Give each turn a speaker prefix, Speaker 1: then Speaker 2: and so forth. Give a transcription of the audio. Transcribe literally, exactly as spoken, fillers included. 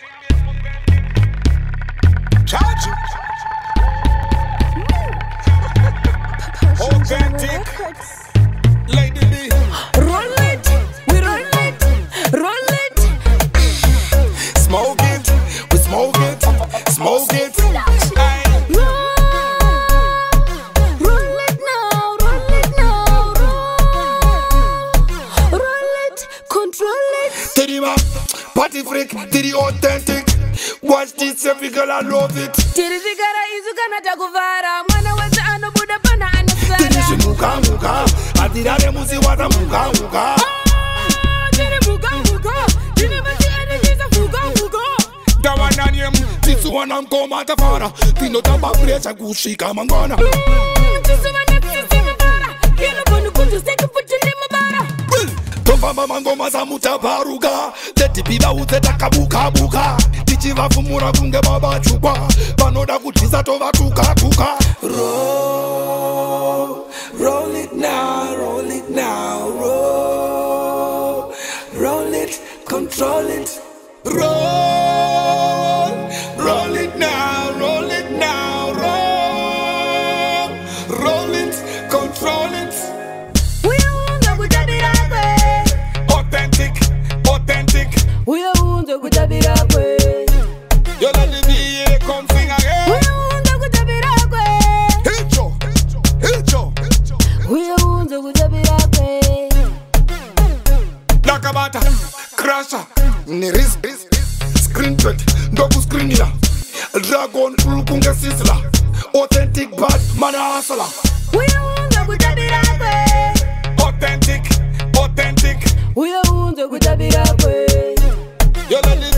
Speaker 1: Charge you. Authentic. Lady B.
Speaker 2: Roll it, we roll it, roll it.
Speaker 1: Smoke it, we smoke it, smoke it. Aye.
Speaker 2: Roll, roll it now, roll it now, roll, roll it, control it.
Speaker 1: Teddyma, party freak, Teddy authentic. Watch this, every girl I love it.
Speaker 2: Tiri vigara izukana takuvara, mwana wese anobuda pana
Speaker 1: Teddy
Speaker 2: anasara.
Speaker 1: shi muka muka, atirare musi wata muka muka.
Speaker 2: Tiri muka muka, tiri musi anajisa fuga fuga.
Speaker 1: Dawana name, this one I'm come at a fara. Tino tamba presa kushika mangwana.
Speaker 2: Tisumana tisima bara, kilo bonu kutu seki puchini mabara.
Speaker 1: Tofamba mangoma za mutabaruga. Teti pida uze takabuka buka. Tichiva fumura kunge baba chukwa. Vanoda kutiza tova tuka tuka. Roll, roll it now, roll it now, roll, roll it, control it. Roll, roll it now, roll it now, roll, roll it, control it.
Speaker 2: We unza kutabira kwe,
Speaker 1: Authentic, authentic.
Speaker 2: we unza kutabira kwe.
Speaker 1: You let the V A come sing
Speaker 2: We
Speaker 1: again.
Speaker 2: unza kutabira kwe,
Speaker 1: Hit yo, hit yo.
Speaker 2: we unza kutabira kwe.
Speaker 1: Nakabata, crasher, niris, screen twenty, ndoku screen ya. Dragon ulukunge sisla. Authentic bad man hustler.
Speaker 2: We unza kutabira kwe,
Speaker 1: Authentic, authentic.
Speaker 2: we unza kutabira kwe.
Speaker 1: You let the